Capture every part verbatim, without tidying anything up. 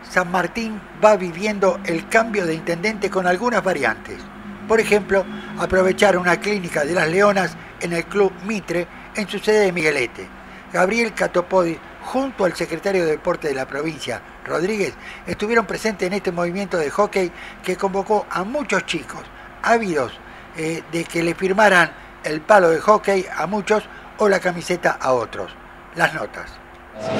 San Martín va viviendo el cambio de intendente con algunas variantes. Por ejemplo, aprovechar una clínica de las Leonas en el Club Mitre en su sede de Miguelete. Gabriel Catopodis, junto al secretario de Deporte de la provincia, Rodríguez, estuvieron presentes en este movimiento de hockey que convocó a muchos chicos ávidos eh, de que le firmaran el palo de hockey a muchos o la camiseta a otros. Las notas. Así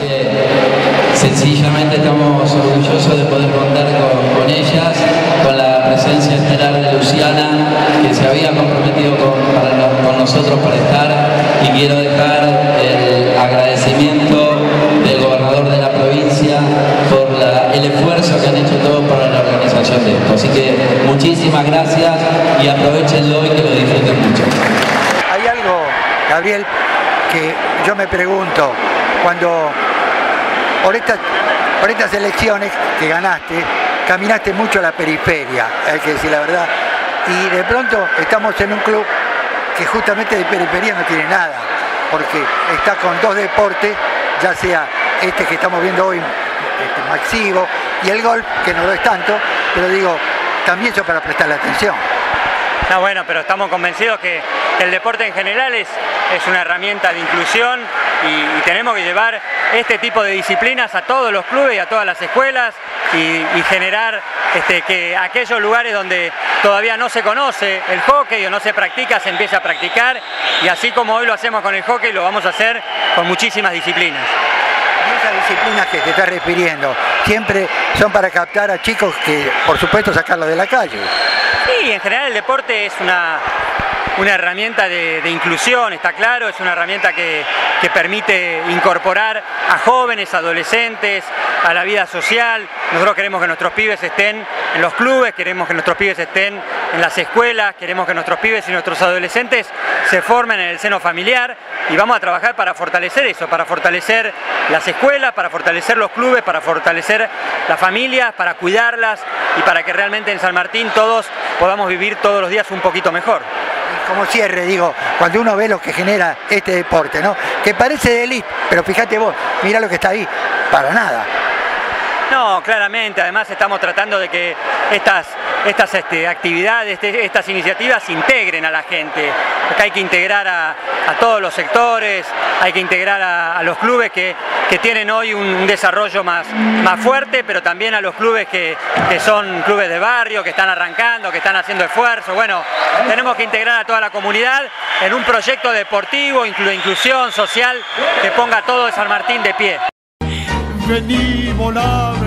que sencillamente estamos orgullosos de poder contar con, con ellas, con la presencia estelar de Luciana, que se había comprometido con, para, con nosotros para estar, y quiero dejar el agradecimiento del gobernador de la provincia por la, el esfuerzo que han hecho todos para la organización de esto. Así que muchísimas gracias y aprovechenlo y que lo disfruten mucho. Hay algo, Gabriel, que yo me pregunto, cuando por estas, por estas elecciones que ganaste, caminaste mucho a la periferia, hay que decir la verdad, y de pronto estamos en un club que justamente de periferia no tiene nada, porque está con dos deportes, ya sea este que estamos viendo hoy, este Maxivo, y el golf, que no lo es tanto, pero digo, también eso para prestarle atención. No, bueno, pero estamos convencidos que el deporte en general es, es una herramienta de inclusión y, y tenemos que llevar este tipo de disciplinas a todos los clubes y a todas las escuelas y, y generar este, que aquellos lugares donde todavía no se conoce el hockey o no se practica, se empiece a practicar, y así como hoy lo hacemos con el hockey, lo vamos a hacer con muchísimas disciplinas. Y esas disciplinas que te estás refiriendo, siempre son para captar a chicos que, por supuesto, sacarlos de la calle. Sí, en general el deporte es una, una herramienta de, de inclusión, está claro, es una herramienta que, que permite incorporar a jóvenes, adolescentes, a la vida social. Nosotros queremos que nuestros pibes estén en los clubes, queremos que nuestros pibes estén en las escuelas, queremos que nuestros pibes y nuestros adolescentes se formen en el seno familiar, y vamos a trabajar para fortalecer eso, para fortalecer las escuelas, para fortalecer los clubes, para fortalecer las familias, para cuidarlas y para que realmente en San Martín todos podamos vivir todos los días un poquito mejor. Como cierre, digo, cuando uno ve lo que genera este deporte, ¿no? Que parece de élite, pero fíjate vos, mira lo que está ahí, para nada. No, claramente, además estamos tratando de que estas, estas este, actividades, este, estas iniciativas integren a la gente. Acá hay que integrar a, a todos los sectores, hay que integrar a, a los clubes que, que tienen hoy un, un desarrollo más, más fuerte, pero también a los clubes que, que son clubes de barrio, que están arrancando, que están haciendo esfuerzo. Bueno, tenemos que integrar a toda la comunidad en un proyecto deportivo, de inclusión social, que ponga todo de San Martín de pie. Vení volando